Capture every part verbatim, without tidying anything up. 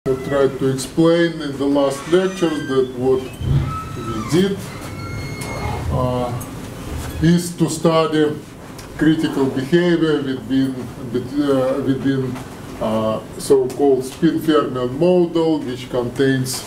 I tried to explain in the last lectures that what we did uh, is to study critical behavior within, uh, within uh, so-called spin fermion model, which contains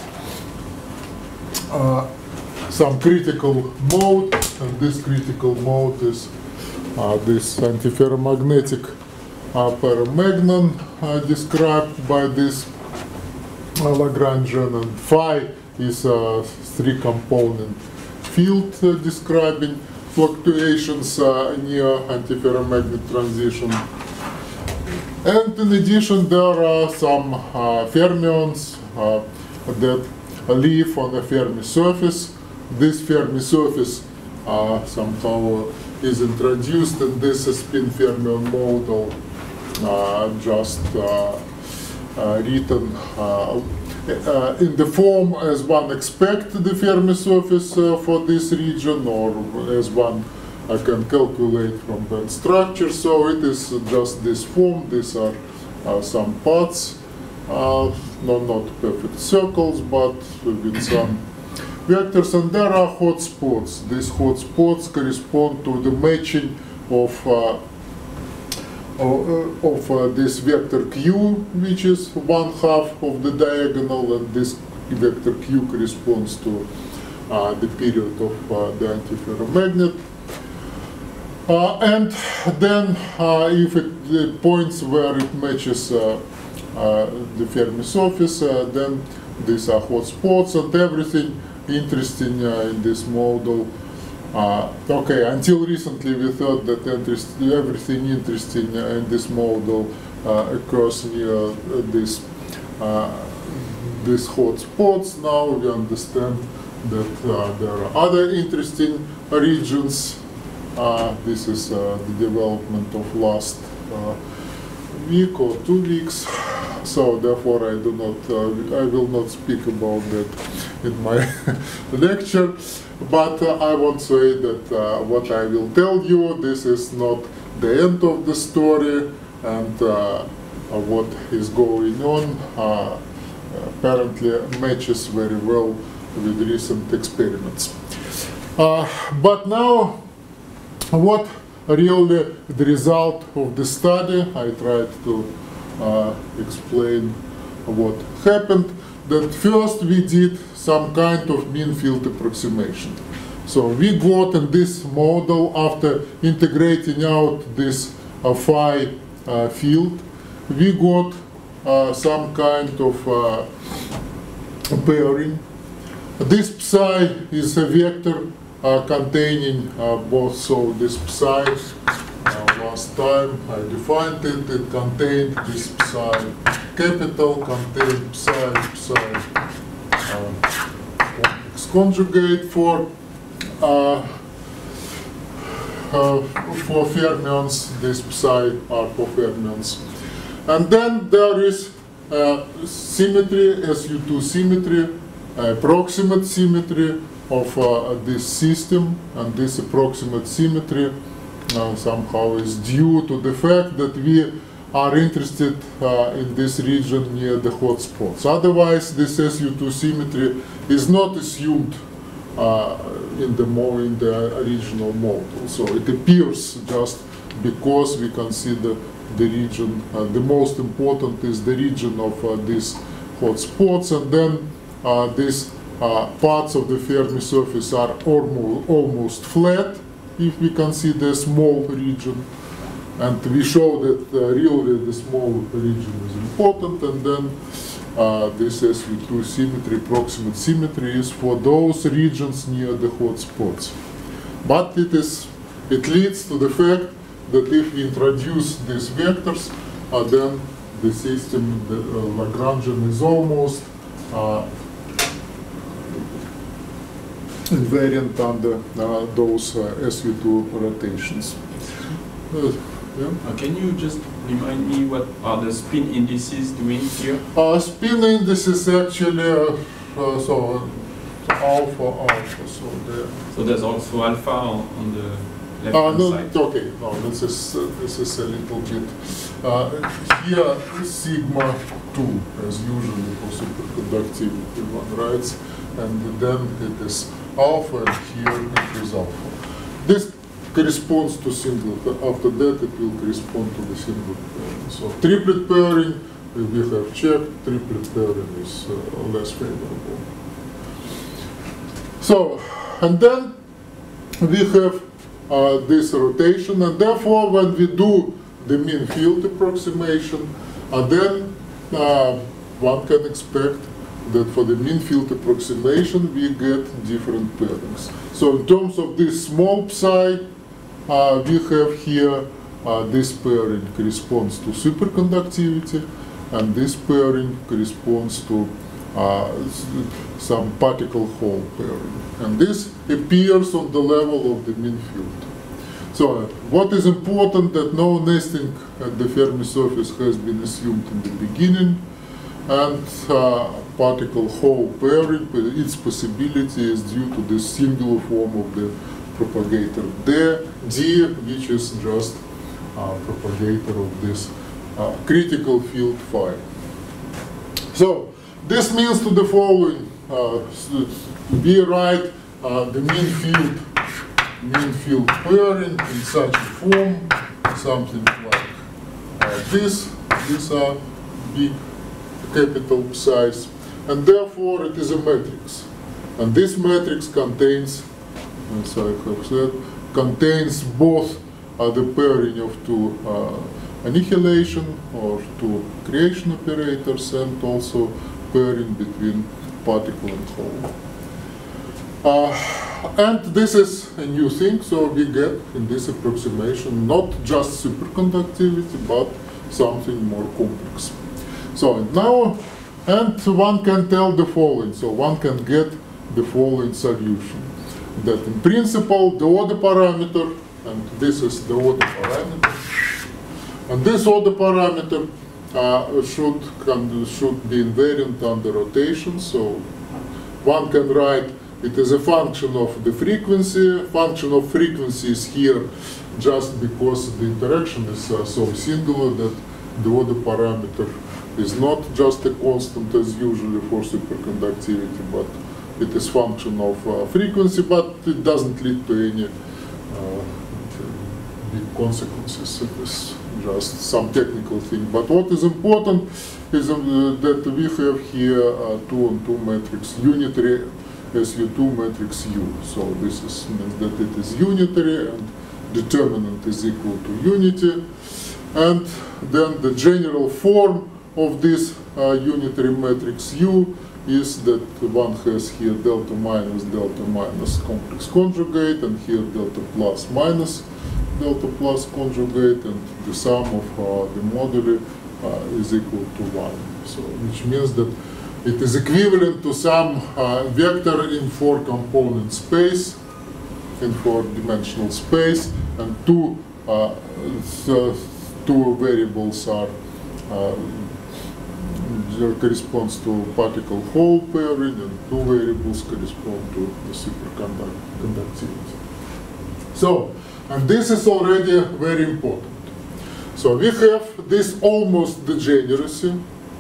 uh, some critical mode, and this critical mode is uh, this antiferromagnetic uh, paramagnon uh, described by this uh, Lagrangian, and phi is a three-component field uh, describing fluctuations uh, near antiferromagnet transition. And in addition, there are some uh, fermions uh, that live on a Fermi surface. This Fermi surface uh, somehow is introduced in this spin fermion model, uh, just uh, uh, written uh, uh, in the form as one expects the Fermi surface uh, for this region, or as one uh, can calculate from band structure. So it is just this form. These are uh, some parts, uh, no, not perfect circles, but with some vectors, and there are hotspots. These hotspots correspond to the matching of uh, of uh, this vector q, which is one half of the diagonal, and this vector q corresponds to uh, the period of uh, the antiferromagnet. Uh, and then, uh, if it the points where it matches uh, uh, the Fermi surface, uh, then these are hotspots, and everything interesting uh, in this model. Uh, okay, until recently we thought that interest, everything interesting uh, in this model uh, occurs near uh, this, uh, these hotspots. Now we understand that uh, there are other interesting regions. Uh, this is uh, the development of last uh, week or two weeks. So therefore I do not, uh, I will not speak about that in my lecture. But uh, I won't say that uh, what I will tell you, this is not the end of the story, and uh, what is going on uh, apparently matches very well with recent experiments. Uh, but now, what really the result of the study? I tried to uh, explain what happened. That first we did some kind of mean field approximation. So we got in this model, after integrating out this uh, phi uh, field, we got uh, some kind of uh, pairing. This psi is a vector uh, containing uh, both, so this psi, uh, last time I defined it, it contained this psi capital, contained psi, psi uh, X conjugate for uh, uh, for fermions, this psi are for fermions. And then there is uh, symmetry, S U two symmetry, uh, approximate symmetry of uh, this system, and this approximate symmetry uh, somehow is due to the fact that we are interested uh, in this region near the hotspots. Otherwise, this S U two symmetry is not assumed uh, in the more in the original model. So it appears just because we consider the region. Uh, the most important is the region of uh, these hotspots, and then uh, these uh, parts of the Fermi surface are almost almost flat if we consider a small region. And we show that uh, really the small region is important, and then uh, this S U two symmetry, approximate symmetry, is for those regions near the hotspots. But it is, it leads to the fact that if we introduce these vectors, uh, then the system, the uh, Lagrangian, is almost uh, invariant under uh, those uh, S U two rotations. Uh, Yeah. Uh, can you just remind me what are the spin indices doing here? Uh, spin indices actually, uh, uh, so alpha, alpha, so there. So there's also alpha on, on the left Uh, hand no, side? okay, no, this is, uh, this is a little bit, uh, here sigma two, as usually for superconductivity one writes, and then it is alpha, and here it is alpha. This corresponds to singlet. After that, it will correspond to the singlet pairing. So triplet pairing, we have checked, triplet pairing is uh, less favorable. So, and then we have uh, this rotation, and therefore when we do the mean field approximation, uh, then uh, one can expect that for the mean field approximation we get different pairings. So in terms of this small psi, uh, we have here uh, this pairing corresponds to superconductivity, and this pairing corresponds to uh, some particle-hole pairing. And this appears on the level of the mean field. So uh, what is important that no nesting at the Fermi surface has been assumed in the beginning, and uh, particle-hole pairing, its possibility is due to the singular form of the propagator D, D which is just a propagator of this uh, critical field phi. So this means to the following: uh, we write uh, the mean field, mean field pairing in such a form, something like uh, this. These are big capital psi's, and therefore it is a matrix. And this matrix contains, as I have said, contains both uh, the pairing of two uh, annihilation or two creation operators, and also pairing between particle and hole. Uh, and this is a new thing, so we get in this approximation not just superconductivity, but something more complex. So now, and one can tell the following, so one can get the following solution, that in principle the order parameter, and this is the order parameter, and this order parameter uh, should, can, should be invariant under rotation, so one can write it is a function of the frequency. Function of frequency is here just because the interaction is uh, so singular that the order parameter is not just a constant as usually for superconductivity, but it is function of uh, frequency, but it doesn't lead to any uh, big consequences. It is just some technical thing. But what is important is uh, that we have here uh, two on two matrix, unitary S U two matrix U. So this is, means that it is unitary and determinant is equal to unity. And then the general form of this uh, unitary matrix U is that one has here delta minus delta minus complex conjugate, and here delta plus minus delta plus conjugate, and the sum of uh, the moduli uh, is equal to one. So which means that it is equivalent to some uh, vector in four component space, in four dimensional space, and two uh, so two variables are uh, corresponds to particle hole pairing, and two variables correspond to the superconductivity. So, and this is already very important. So we have this almost degeneracy,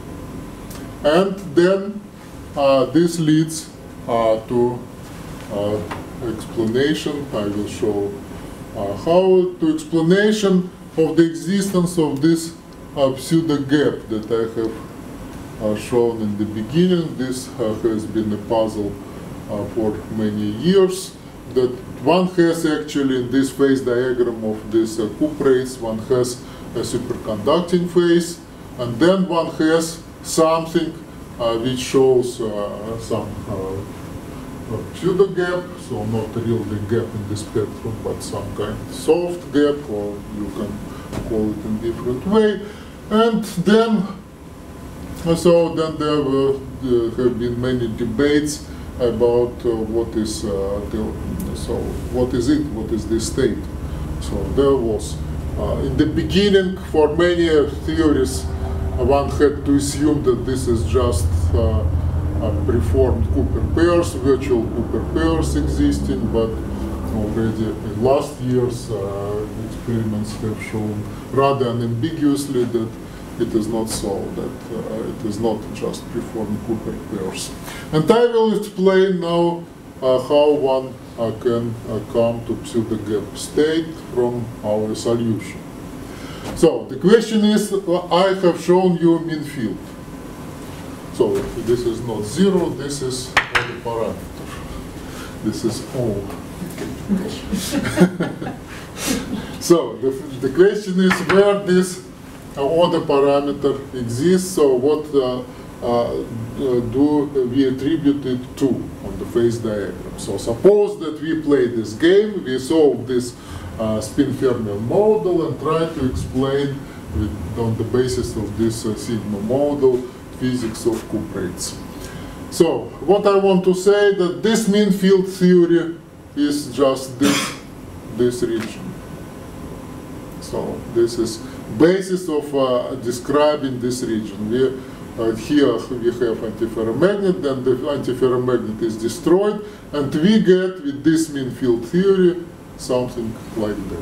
and then uh, this leads uh, to uh, explanation. I will show uh, how to explanation of the existence of this uh, pseudo gap that I have uh, shown in the beginning. This uh, has been a puzzle uh, for many years. That one has actually in this phase diagram of this uh, cuprates, one has a superconducting phase, and then one has something uh, which shows uh, some uh, pseudo gap, so not really the gap in the spectrum, but some kind of soft gap, or you can call it in different way. And then, so then there were, there have been many debates about uh, what is uh, the, so what is it, what is the state. So there was uh, in the beginning, for many theories, one had to assume that this is just uh, uh, preformed Cooper pairs, virtual Cooper pairs existing, but already in last year's uh, experiments have shown rather unambiguously that it is not so, that uh, it is not just preformed Cooper pairs. And I will explain now uh, how one uh, can uh, come to pseudo-gap state from our solution. So the question is, I have shown you mean field. So this is not zero, this is the parameter. This is all. So the, the question is where this uh, order parameter exists, so what uh, uh, do we attribute it to on the phase diagram. So suppose that we play this game, we solve this uh, spin fermion model and try to explain with, on the basis of this uh, sigma model physics of cuprates. So what I want to say that this mean field theory is just this, this region. So this is basis of uh, describing this region. We, uh, here we have antiferromagnet, then the antiferromagnet is destroyed, and we get with this mean field theory something like that.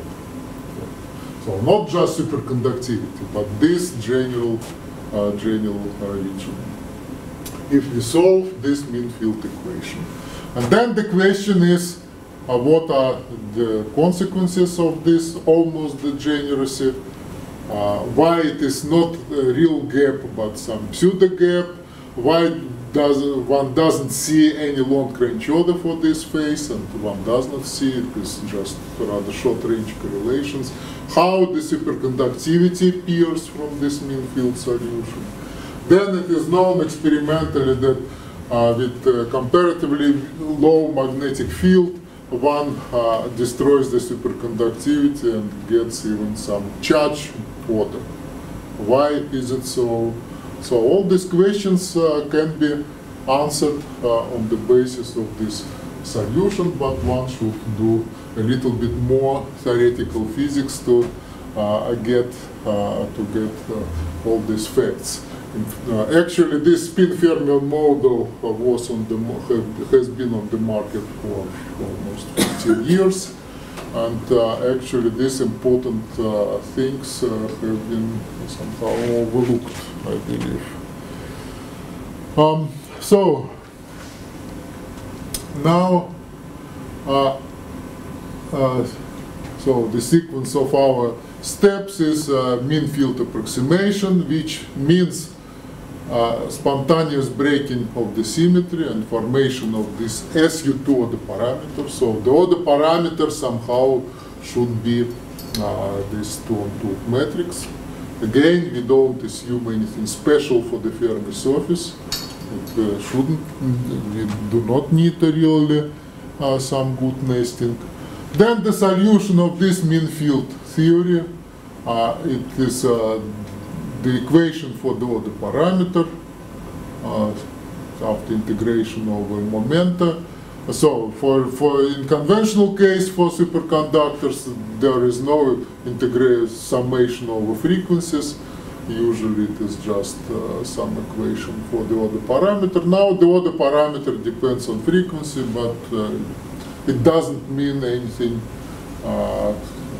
So not just superconductivity, but this general, uh, general uh, region. If we solve this mean field equation. And then the question is, uh, what are the consequences of this almost degeneracy? Uh, why it is not a real gap, but some pseudo gap? Why does one doesn't see any long range order for this phase, and one does not see it, it's just rather short range correlations? How the superconductivity appears from this mean field solution? Then it is known experimentally that uh, with uh, comparatively low magnetic field, one uh, destroys the superconductivity and gets even some charge order. Why is it so? So all these questions uh, can be answered uh, on the basis of this solution, but one should do a little bit more theoretical physics to uh, get uh, to get uh, all these facts. Uh, actually, this spin fermion model uh, was on the have, has been on the market for almost fifteen years, and uh, actually these important uh, things uh, have been somehow overlooked, I believe. Um, so now, uh, uh, so the sequence of our steps is uh, mean field approximation, which means Uh, spontaneous breaking of the symmetry and formation of this S U two order parameter. So the order parameter somehow should be uh, this two-on-two matrix. Again, we don't assume anything special for the Fermi surface. It uh, shouldn't. We do not need a really uh, some good nesting. Then the solution of this mean field theory. Uh, it is uh, the equation for the order parameter uh, after integration over momenta. So for, for in conventional case for superconductors, there is no integral summation over frequencies. Usually it is just uh, some equation for the order parameter. Now the order parameter depends on frequency, but uh, it doesn't mean anything uh,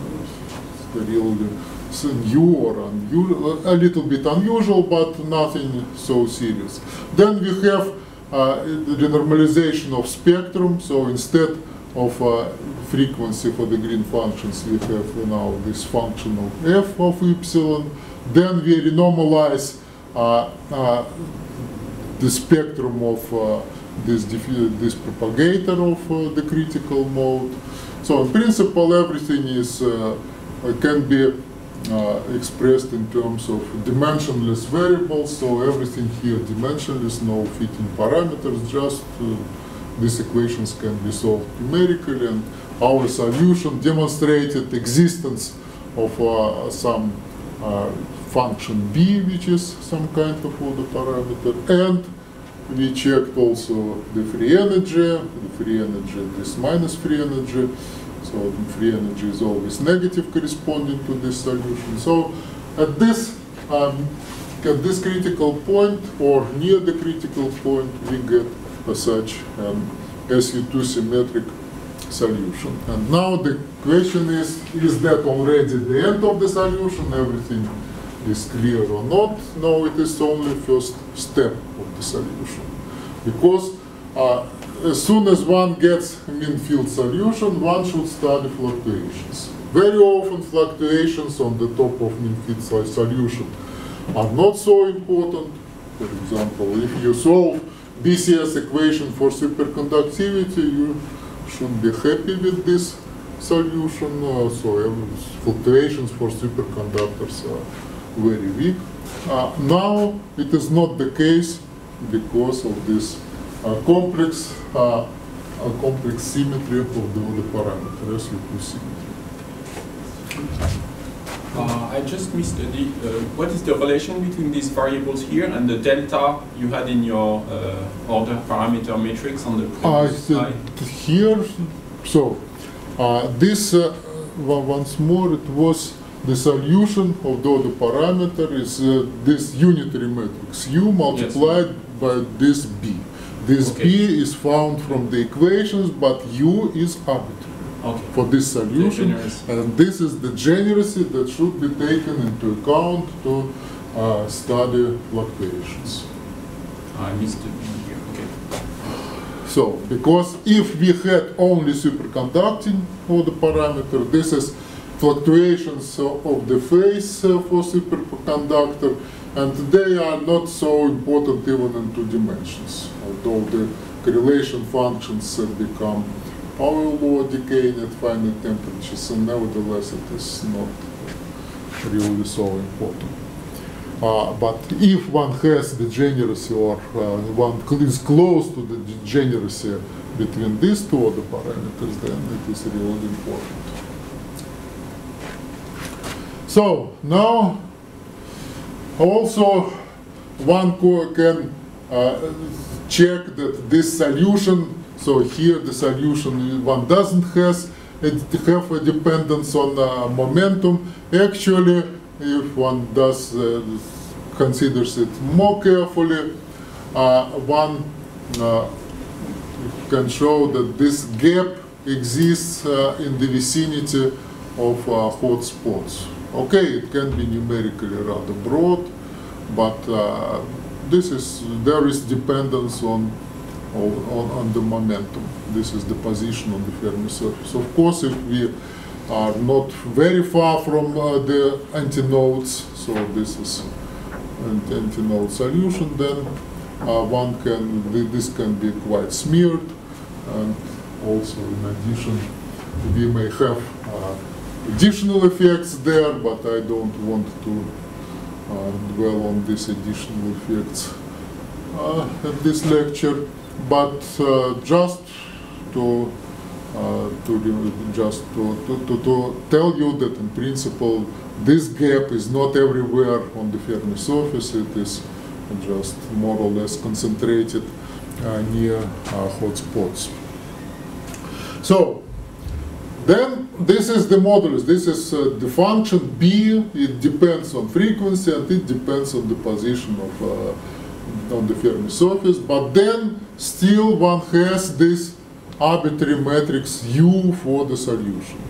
really new or unusual, a little bit unusual, but nothing so serious. Then we have uh, the normalization of spectrum. So instead of uh, frequency for the green functions, we have now this function of f of epsilon. Then we renormalize uh, uh, the spectrum of uh, this, this propagator of uh, the critical mode. So in principle, everything is uh, can be Uh, expressed in terms of dimensionless variables, so everything here dimensionless, no fitting parameters, just uh, these equations can be solved numerically, and our solution demonstrated existence of uh, some uh, function b, which is some kind of order parameter, and we checked also the free energy, the free energy, this minus free energy. So free energy is always negative corresponding to this solution. So at this, um, at this critical point, or near the critical point, we get a such um, S U two symmetric solution. And now the question is, is that already the end of the solution? Everything is clear or not? No, it is only first step of the solution. Because uh, as soon as one gets a mean field solution, one should study fluctuations. Very often fluctuations on the top of mean field solution are not so important. For example, if you solve B C S equation for superconductivity, you should be happy with this solution. Uh, so uh, fluctuations for superconductors are very weak. Uh, now it is not the case because of this uh, complex, uh, uh, complex symmetry of the other parameters, liquid symmetry. Uh, I just missed the, uh, what is the relation between these variables here and the delta you had in your uh, order parameter matrix on the previous slide? Here, so uh, this, uh, once more, it was the solution of the order parameter is uh, this unitary matrix, U multiplied yes. by this B. This okay. B is found from the equations, but U is arbitrary. Okay. For this solution, and this is the degeneracy that should be taken into account to uh, study fluctuations. I missed it here. Okay. So, because if we had only superconducting order parameter, this is fluctuations of the phase uh, for superconductor, and they are not so important even in two dimensions, although the correlation functions uh, become power law decaying at finite temperatures, and nevertheless it is not really so important. Uh, but if one has the degeneracy, or uh, one is close to the degeneracy between these two other parameters, then it is really important. So now also one can uh, check that this solution. So here the solution, one doesn't has, it have a dependence on uh, momentum. Actually, if one does uh, considers it more carefully, uh, one uh, can show that this gap exists uh, in the vicinity of uh, hot spots. Okay, it can be numerically rather broad, but uh, this is there is dependence on. On, on the momentum. This is the position on the Fermi surface. Of course, if we are not very far from uh, the antinodes, so this is an antinode solution, then uh, one can, this can be quite smeared. And also, in addition, we may have uh, additional effects there, but I don't want to uh, dwell on these additional effects uh, in this lecture. But uh, just to uh, to just to, to, to, to tell you that in principle this gap is not everywhere on the Fermi surface. It is just more or less concentrated uh, near uh, hot spots. So then this is the modulus. This is uh, the function B. It depends on frequency and it depends on the position of uh, on the Fermi surface. But then still one has this arbitrary matrix U for the solution.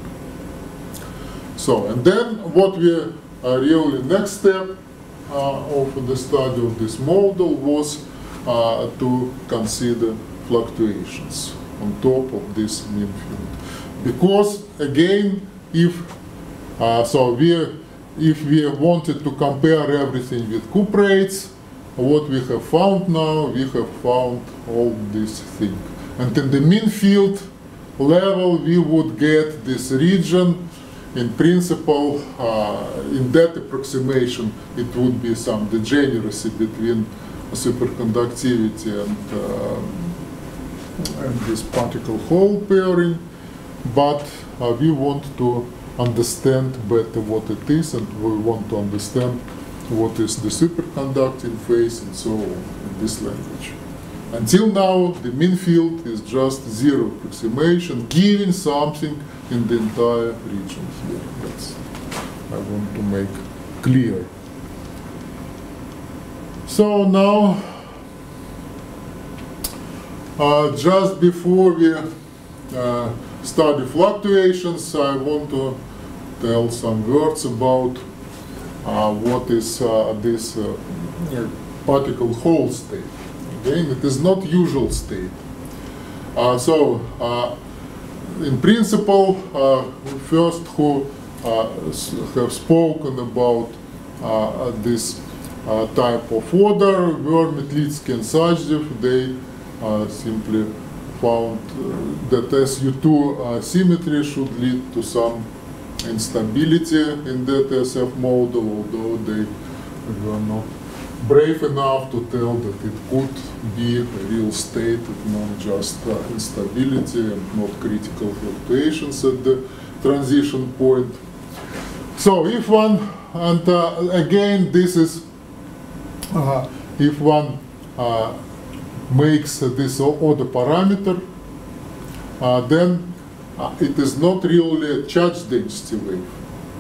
So, and then what we uh, really next step uh, of the study of this model was uh, to consider fluctuations on top of this mean field. Because again, if uh, so we if we wanted to compare everything with cuprates, what we have found now, we have found all these things. And in the mean field level, we would get this region. In principle, uh, in that approximation, it would be some degeneracy between superconductivity and, uh, and this particle-hole pairing. But uh, we want to understand better what it is, and we want to understand what is the superconducting phase and so on in this language. Until now, the mean field is just zero approximation, giving something in the entire region here. That's I want to make clear. So now, uh, just before we uh, study fluctuations, I want to tell some words about uh, what is uh, this uh, particle Hall state. Again, it is not usual state. Uh, so, uh, in principle, uh, first who uh, have spoken about uh, this uh, type of order were Metlitsky and Sachdev. They uh, simply found uh, that S U two uh, symmetry should lead to some instability in that S F model, although they were not brave enough to tell that it could be a real state, not just uh, instability and not critical fluctuations at the transition point. So if one, and uh, again this is, uh, if one uh, makes uh, this order parameter, uh, then uh, it is not really a charge density wave.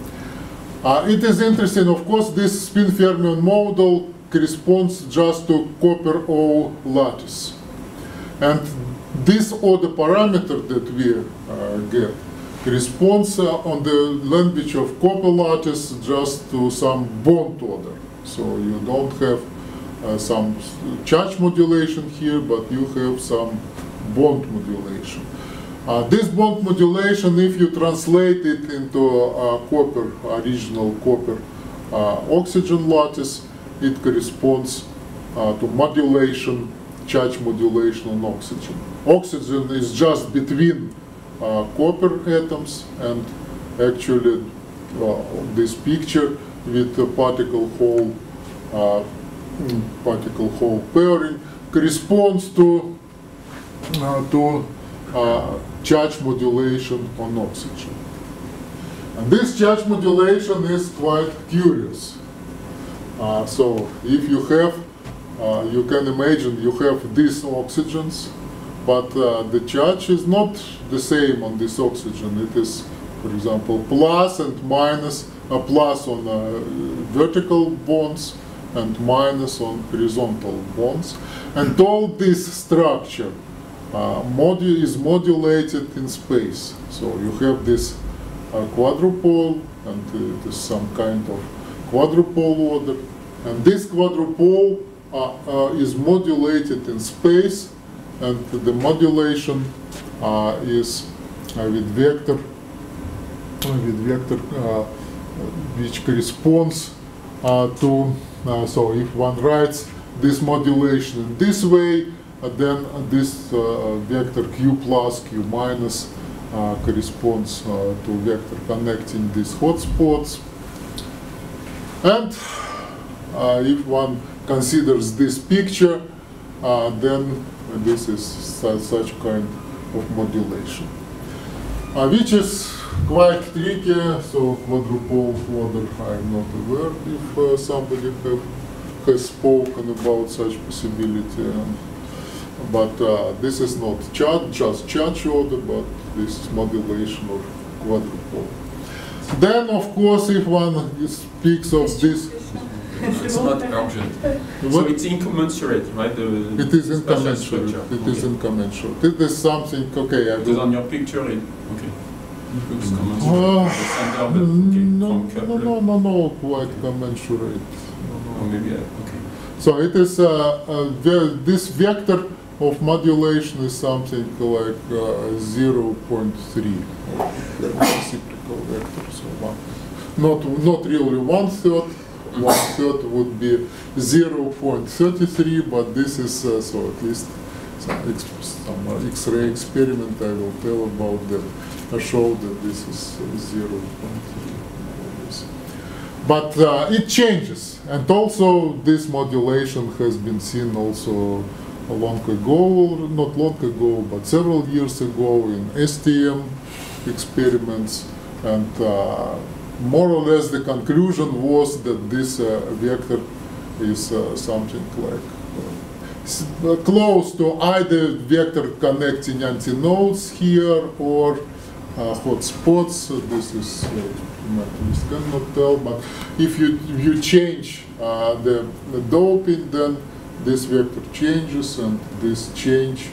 Uh, it is interesting, of course, this spin fermion model corresponds just to copper O lattice. And this order parameter that we uh, get corresponds uh, on the language of copper lattice just to some bond order. So you don't have uh, some charge modulation here, but you have some bond modulation. Uh, this bond modulation, if you translate it into uh, copper, original copper uh, oxygen lattice, it corresponds uh, to modulation, charge modulation on oxygen. Oxygen is just between uh, copper atoms, and actually uh, this picture with the particle Hall uh, particle Hall pairing corresponds to uh, to uh, charge modulation on oxygen. And this charge modulation is quite curious. Uh, so if you have, uh, you can imagine you have these oxygens, but uh, the charge is not the same on this oxygen. It is, for example, plus and minus, a plus on uh, vertical bonds and minus on horizontal bonds. And all this structure uh, modu is modulated in space. So you have this uh, quadrupole, and it is some kind of quadrupole order, and this quadrupole uh, uh, is modulated in space, and the modulation uh, is uh, with vector, uh, with vector uh, which corresponds uh, to. Uh, so if one writes this modulation in this way, uh, then uh, this uh, vector q plus q minus uh, corresponds uh, to vector connecting these hotspots. And uh, if one considers this picture, uh, then this is su such kind of modulation, uh, which is quite tricky. So quadrupole order, I'm not aware if uh, somebody have, has spoken about such possibility. Um, but uh, this is not charge, just charge order, but this is modulation of quadrupole. Then, of course, if one speaks of this, it's not urgent. So it's incommensurate, right? The, it is incommensurate. It okay. is incommensurate. It is something. Okay, I because on your picture, it okay. It looks commensurate. Uh, the center, okay, no, no, no, no, no, quite commensurate. No, no. Oh, maybe I, okay. So it is uh, uh, this vector of modulation is something like uh, zero point three reciprocal vector. So one, not not really one third. One third would be zero point three three, but this is uh, so at least some, ex some uh, X-ray experiment I will tell about that. I show that this is uh, zero point three. But uh, it changes, and also this modulation has been seen also long ago, not long ago, but several years ago in S T M experiments, and uh, more or less the conclusion was that this uh, vector is uh, something like uh, close to either vector connecting antinodes here or uh, hotspots. So this is uh, you cannot tell, but if you if you change uh, the, the doping, then this vector changes, and this change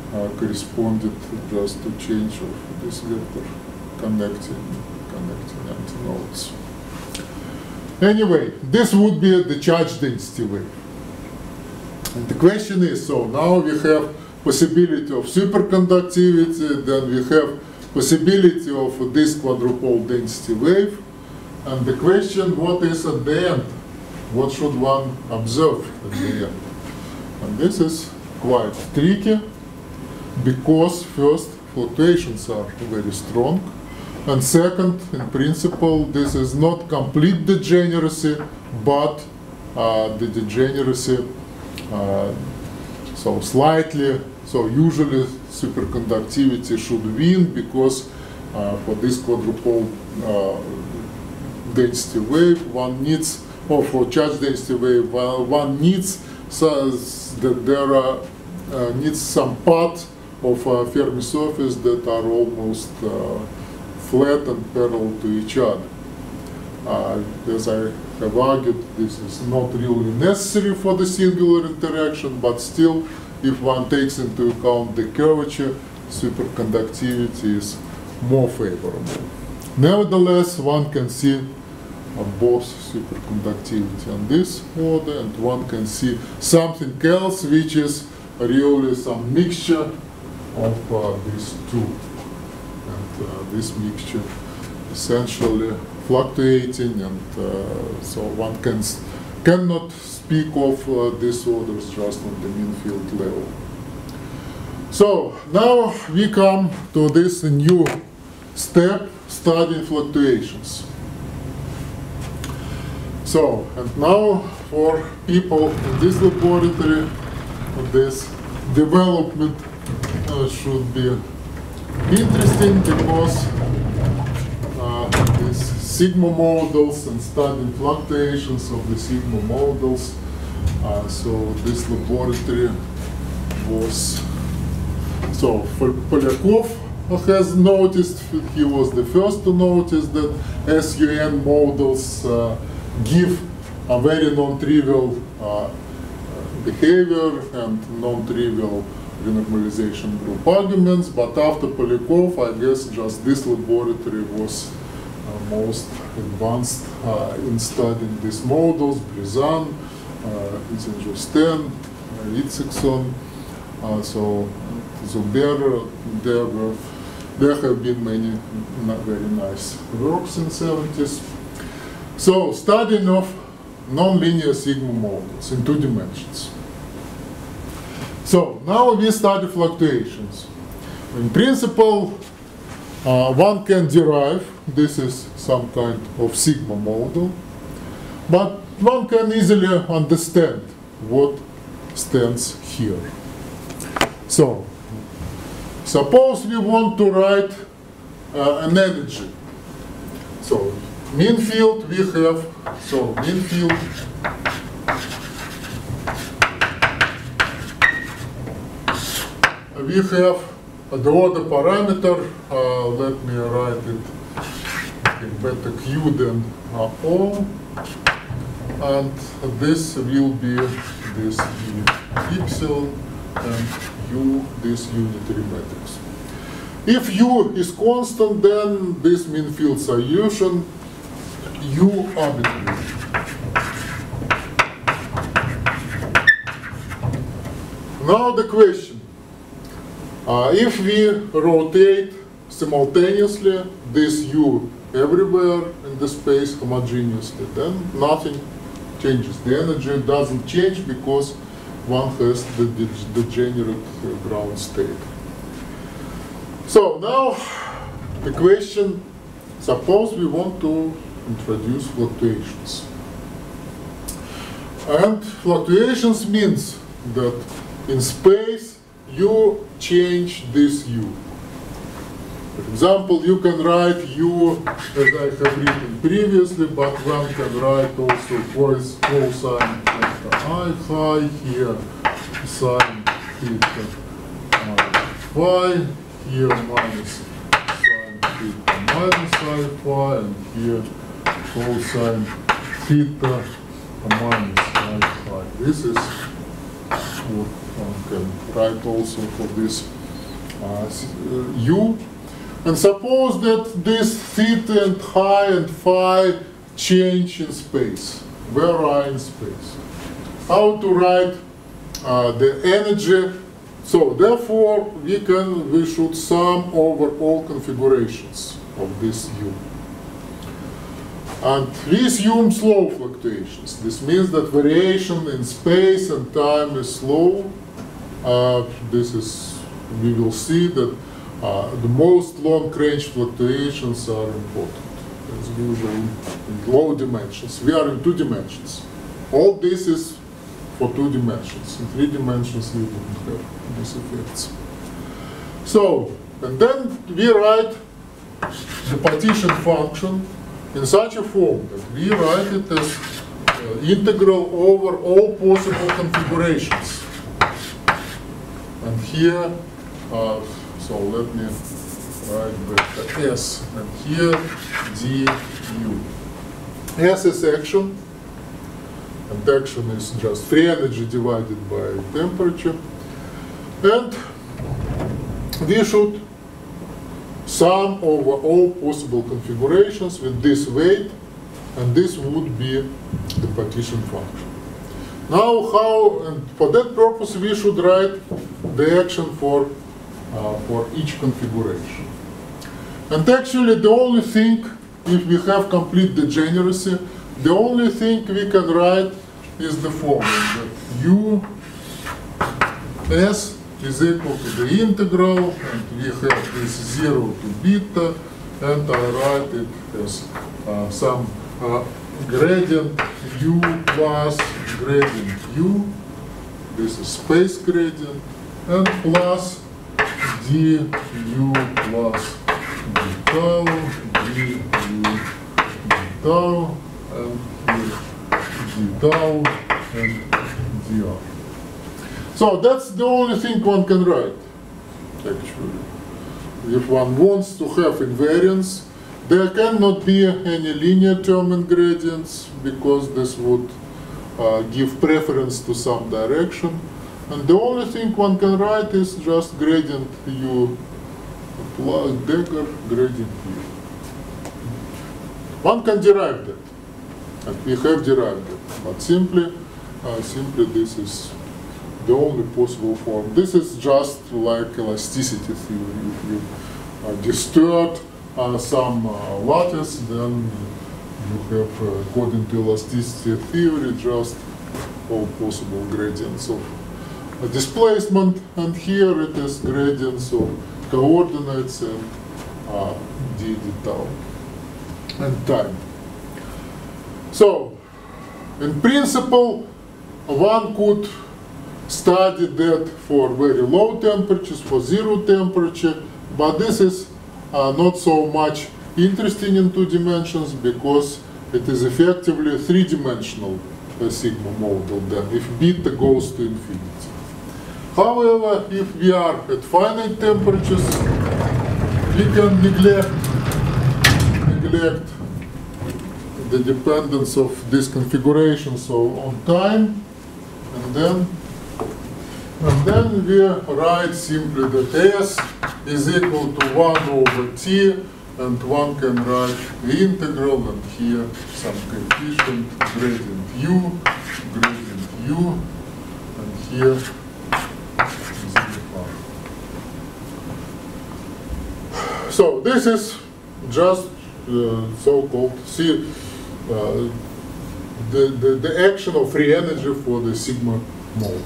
uh, corresponded just to change of this vector connecting, connecting antinodes. Anyway, this would be the charge density wave. And the question is, so now we have possibility of superconductivity, then we have possibility of this quadrupole density wave, and the question, what is at the end? What should one observe at the end? And this is quite tricky, because first, fluctuations are very strong, and second, in principle, this is not complete degeneracy, but uh, the degeneracy, uh, so slightly, so usually superconductivity should win, because uh, for this quadrupole uh, density wave, one needs, or for charge density wave, uh, one needs so that there are uh, needs some part of a Fermi surface that are almost uh, flat and parallel to each other. Uh, as I have argued, this is not really necessary for the singular interaction, but still, if one takes into account the curvature, superconductivity is more favorable. Nevertheless, one can see uh, both superconductivity on this order, and one can see something else, which is really some mixture of uh, these two. And uh, this mixture essentially fluctuating, and uh, so one can cannot speak of uh, these orders just on the mean field level. So now we come to this new step, studying fluctuations. So, and now for people in this laboratory, this development uh, should be interesting, because uh, these sigma models and studying fluctuations of the sigma models. Uh, so this laboratory was, so Polyakov has noticed, he was the first to notice that S U N models uh, give a very non-trivial uh, behavior and non-trivial renormalization group arguments, but after Polyakov, I guess just this laboratory was uh, most advanced uh, in studying these models, Brizan, uh, Itzinger-Sten, uh, Itzikson, uh, so Zuber, there were, there have been many very nice works in the seventies. So, studying of nonlinear sigma models in two dimensions. So, now we study fluctuations. In principle, uh, one can derive, this is some kind of sigma model, but one can easily understand what stands here. So, suppose we want to write uh, an energy. So, mean field we have, so mean field we have uh, the order parameter, uh, let me write it in beta Q than uh, O, and this will be this U epsilon and U, this unitary matrix. If U is constant, then this mean field solution U arbitrary. Now the question, uh, if we rotate simultaneously this U everywhere in the space homogeneously, then nothing changes. The energy doesn't change because one has the degenerate ground state. So now the question, suppose we want to introduce fluctuations. And fluctuations means that in space you change this U. For example, you can write U as I have written previously, but one can write also cos cosine theta I phi here, sine theta uh, phi, here minus sine theta minus I phi, and here cosine theta minus I phi. This is what one can write also for this uh, u. And suppose that this theta and phi and phi change in space. Where are in space? How to write uh, the energy? So therefore, we can we should sum over all configurations of this u. And we assume slow fluctuations. This means that variation in space and time is slow. Uh, this is we will see that uh, the most long-range fluctuations are important. As usual, in low dimensions. We are in two dimensions. All this is for two dimensions. In three dimensions, we wouldn't have these effects. So, and then we write the partition function in such a form that we write it as uh, integral over all possible configurations. And here, uh, so let me write back the S, and here du. S is action, and action is just free energy divided by temperature. And we should sum over all possible configurations with this weight, and this would be the partition function. Now how, and for that purpose we should write the action for, uh, for each configuration. And actually the only thing, if we have complete degeneracy, the only thing we can write is the formula that u s is equal to the integral, and we have this zero to beta, and I write it as uh, some uh, gradient u plus gradient u, this is space gradient, and plus du plus d tau, du d tau, and here d tau and dr. So that's the only thing one can write, actually. If one wants to have invariance, there cannot be any linear term in gradients, because this would uh, give preference to some direction. And the only thing one can write is just gradient u plus dagger gradient u. One can derive that, and we have derived it, but simply, uh, simply this is the only possible form. This is just like elasticity theory. If you uh, distort uh, some uh, lattice, then you have, uh, according to elasticity theory, just all possible gradients of uh, displacement, and here it is gradients of coordinates and uh, d d tau and time. So, in principle, one could study that for very low temperatures, for zero temperature, but this is uh, not so much interesting in two dimensions, because it is effectively a three-dimensional uh, sigma model then, if beta goes to infinity. However, if we are at finite temperatures, we can neglect, neglect the dependence of this configuration, so on time, and then And then we write simply that S is equal to one over t, and one can write the integral, and here some coefficient, gradient u, gradient u, and here zero. So this is just uh, so-called see uh, the, the, the action of free energy for the sigma model.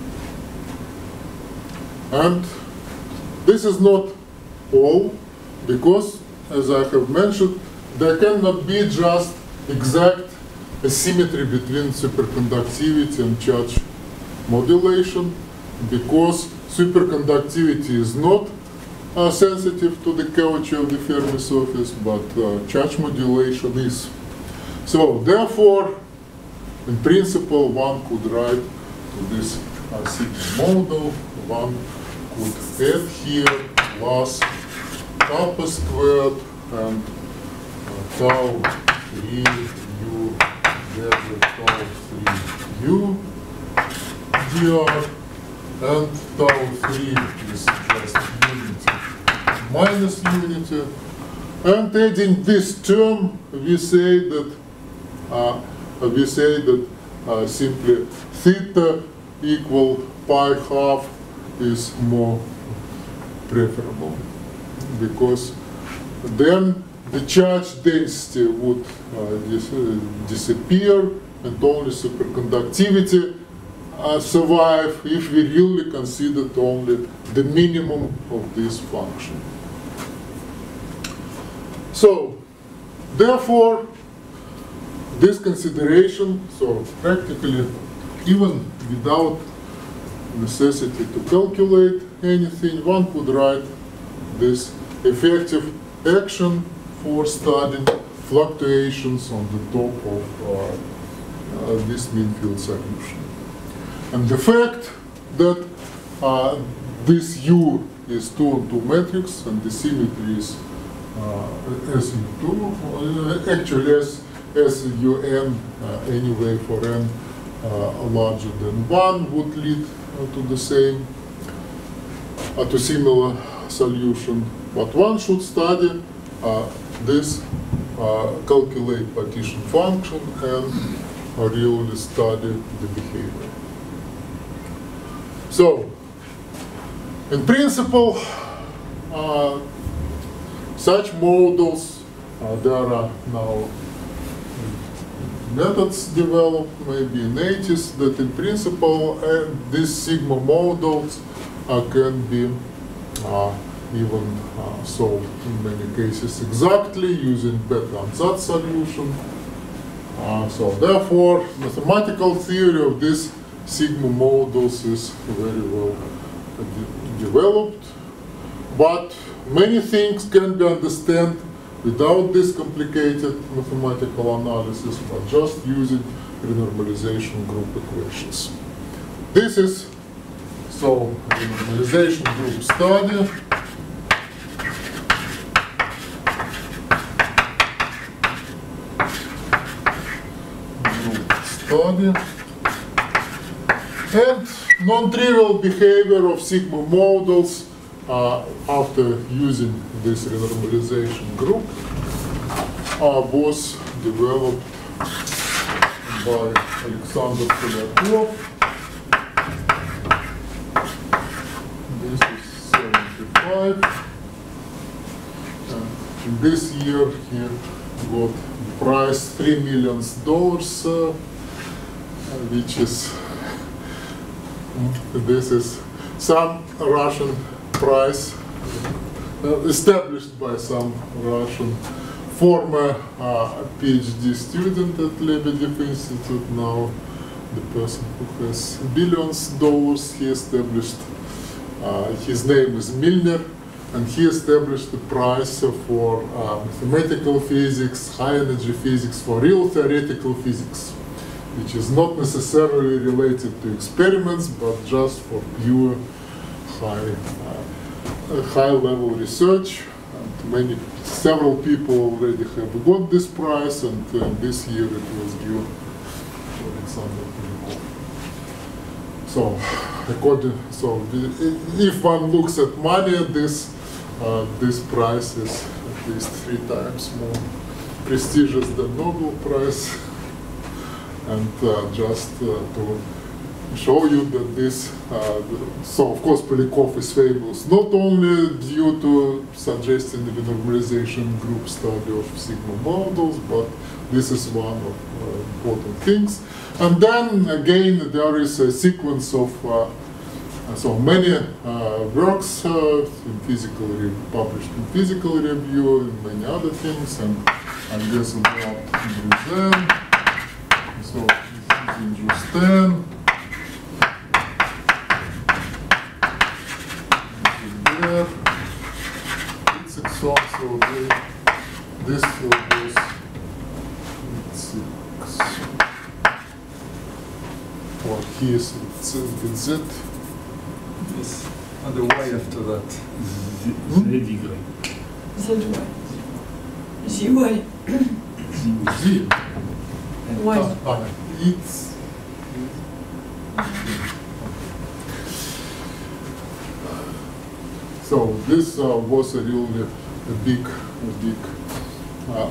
And this is not all, because, as I have mentioned, there cannot be just exact asymmetry between superconductivity and charge modulation, because superconductivity is not uh, sensitive to the curvature of the Fermi surface, but uh, charge modulation is. So, therefore, in principle, one could write to this uh, sigma model, one could add here plus kappa squared and uh, tau three u delta tau three u dr, and tau three is just unity minus unity. And adding this term, we say that uh, we say that uh, simply theta equal pi half is more preferable, because then the charge density would uh, dis uh, disappear and only superconductivity uh, survive if we really considered only the minimum of this function. So, therefore, this consideration, so practically, even without necessity to calculate anything, one could write this effective action for studying fluctuations on the top of uh, uh, this mean field solution. And the fact that uh, this U is two on two matrix and the symmetry is uh, S U two, uh, actually S, S U N uh, anyway for n uh, larger than one would lead uh, to the same, uh, to similar solution. But one should study uh, this, uh, calculate partition function and uh, really study the behavior. So, in principle, uh, such models, uh, there are now methods developed, maybe in eighties, that in principle uh, these sigma models uh, can be uh, even uh, solved in many cases exactly using Bethe-Ansatz solution. Uh, so therefore, mathematical theory of these sigma models is very well uh, de developed, but many things can be understood without this complicated mathematical analysis, but just using renormalization group equations. This is so renormalization group study. Group study. And non-trivial behavior of sigma models uh, after using this renormalization group uh, was developed by Alexander Polyakov. This is seventy-five. Uh, in this year, he got the price three million dollars, uh, which is this is some Russian prize uh, established by some Russian former uh, PhD student at Lebedev Institute. Now the person who has billions of dollars, he established, uh, his name is Milner, and he established a prize for uh, mathematical physics, high energy physics, for real theoretical physics, which is not necessarily related to experiments, but just for pure high, uh, high-level research. And many, several people already have got this prize, and uh, this year it was due to Alexander Polyakov. So, according, so the, if one looks at money, this uh, this prize is at least three times more prestigious than Nobel Prize. And uh, just uh, to show you that this, uh, so of course Polyakov is famous not only due to suggesting the renormalization group study of sigma models, but this is one of uh, important things. And then again there is a sequence of uh, so many uh, works uh, in physical published in Physical Review and many other things, and I guess about Drusen. So this is in Justin. There. It's also they, this was six. Or here is with Z. Yes. And the Y after that. Z Y. Z Y. Z. Why? Ah, it's So this uh, was a really a big, a big uh,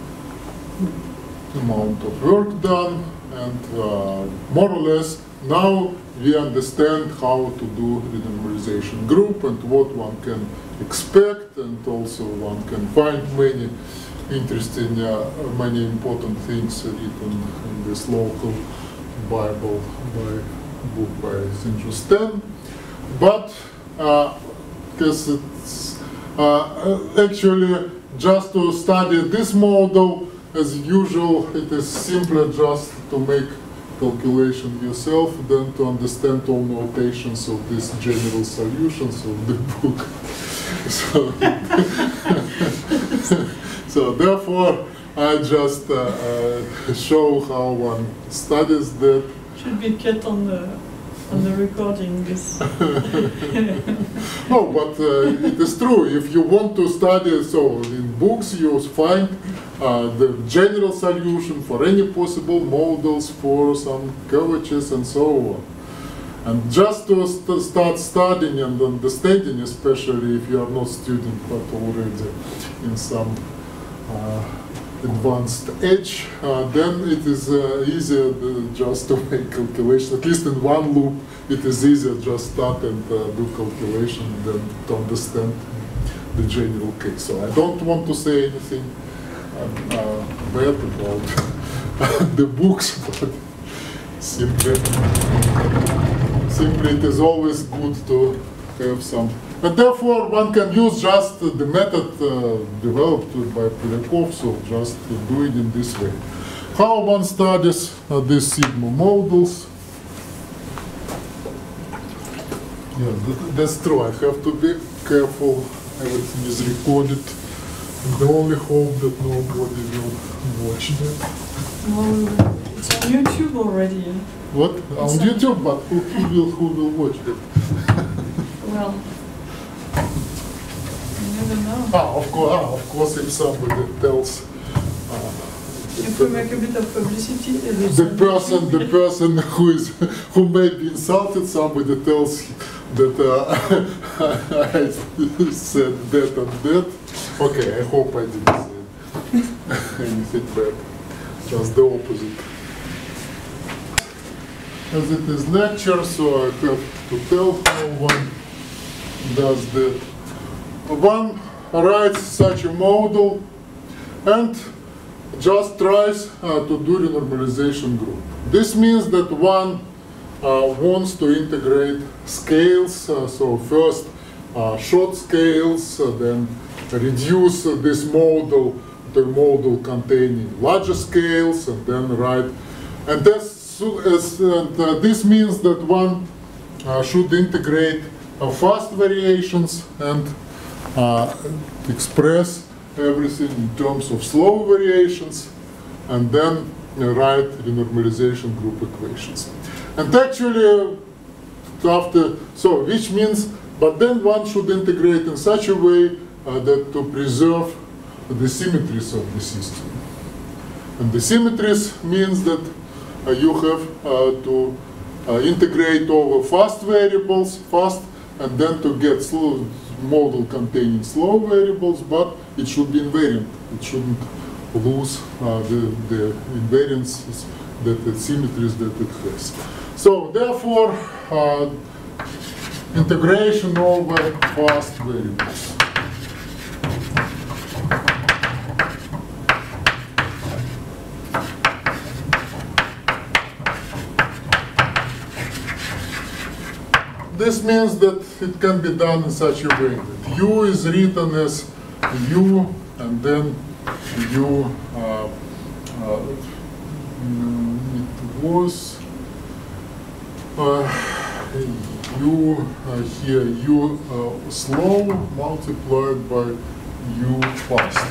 amount of work done, and uh, more or less now we understand how to do renormalization group and what one can expect, and also one can find many interesting, uh, many important things written in this local Bible by book by Saint-Justin. But because uh, it's uh, actually just to study this model, as usual, it is simpler just to make calculation yourself than to understand all notations of these general solutions of the book. So, so therefore, I just uh, uh, show how one studies that. Should be cut on the on the recording. This. No, but uh, it is true. If you want to study, so in books you find uh, the general solution for any possible models for some curvatures and so on. And just to st start studying and understanding, especially if you are not student but already in some uh, advanced age, uh, then it is uh, easier uh, just to make calculation. At least in one loop, it is easier just start and uh, do calculation than to understand the general case. So I don't want to say anything uh, uh, bad about the books, but simply, simply it is always good to have some. And therefore, one can use just uh, the method uh, developed by Polyakov, so just to do it in this way. How one studies uh, these sigma models? Yeah, th that's true. I have to be careful. Everything is recorded. And the only hope that nobody will watch that. Well, it's on YouTube already. What? On It's YouTube, but who, who will who will watch that? Well, you never know. Ah, of course, ah, of course, if somebody tells uh, If we make a bit of publicity, the person, the person who is who may be insulted, somebody tells that uh, I said that and that. Okay, I hope I didn't say anything bad. Just the opposite. As it is lecture, so I have to tell how one does that. One writes such a model and just tries uh, to do renormalization group. This means that one uh, wants to integrate scales, uh, so first uh, short scales, uh, then reduce uh, this model to a model containing larger scales, and then write. And, that's, as, and uh, this means that one uh, should integrate uh, fast variations and uh, express everything in terms of slow variations, and then uh, write renormalization group equations. And actually, after, so which means, but then one should integrate in such a way uh, that to preserve the symmetries of the system. And the symmetries means that uh, you have uh, to uh, integrate over fast variables, fast, and then to get slow model containing slow variables, but it should be invariant. It shouldn't lose uh, the, the invariances, that the symmetries that it has. So therefore, uh, integration over fast variables. This means that it can be done in such a way that u is written as u, and then u, uh, uh, it was uh, u uh, here, u uh, slow multiplied by u fast.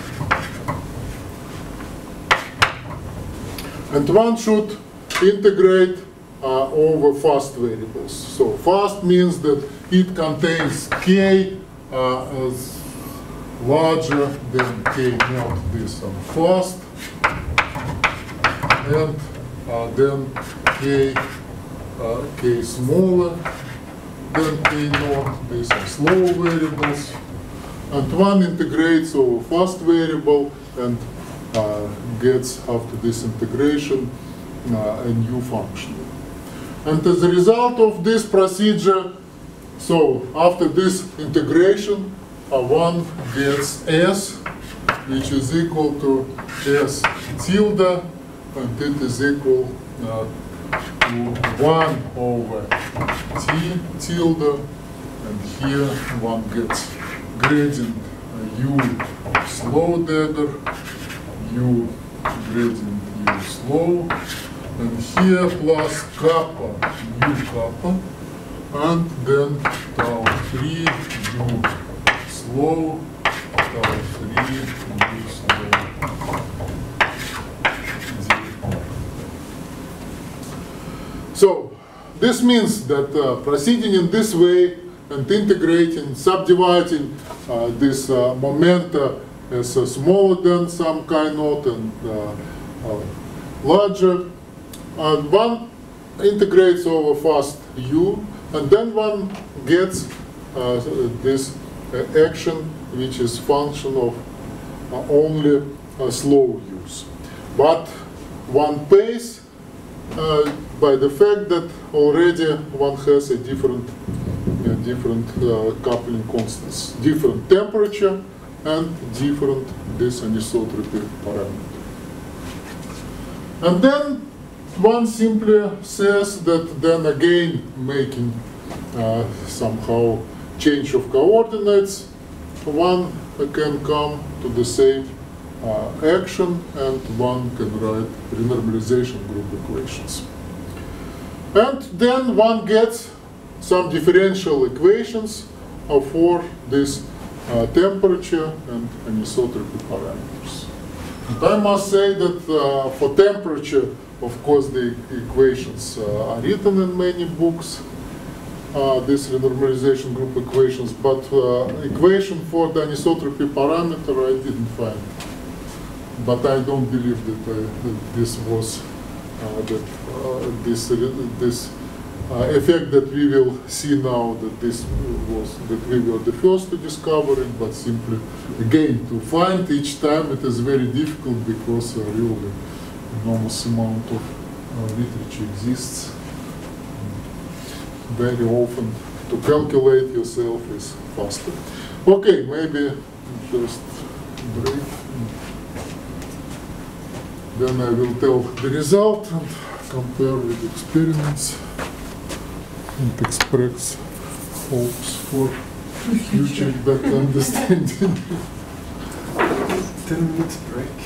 And one should integrate Uh, over fast variables. So fast means that it contains k uh, as larger than k not this on fast, and uh, then k uh, k smaller then we know these are slow variables. And one integrates over fast variable and uh, gets, after this integration, uh, a new function. And as a result of this procedure, so after this integration, uh, one gets S, which is equal to S tilde, and it is equal uh, to one over T tilde, and here one gets gradient uh, U slow dagger, U gradient U slow, and here plus kappa U kappa, and then tau three U slow, tau three U slow. So this means that uh, proceeding in this way and integrating, subdividing uh, this uh, momenta as uh, smaller than some chi naught and uh, uh, larger, and one integrates over fast U, and then one gets uh, this uh, action which is function of uh, only uh, slow U's. But one pays uh, by the fact that already one has a different uh, different uh, coupling constants, different temperature and different this anisotropy parameter. And then one simply says that then again making uh, somehow change of coordinates, one can come to the same uh, action and one can write renormalization group equations. And then one gets some differential equations uh, for this uh, temperature and anisotropy parameters. And I must say that uh, for temperature, of course, the equations uh, are written in many books, uh, these renormalization group equations, but uh, equation for the anisotropy parameter I didn't find. But I don't believe that, uh, that this was uh, that uh, this this uh, effect that we will see now, that this was that we were the first to discover it, but simply again to find each time it is very difficult because uh, really enormous amount of uh, literature exists. Very often to calculate yourself is faster. Okay, maybe just break. Then I will tell the result and compare with experiments and express hopes for future better understanding. Ten minutes break.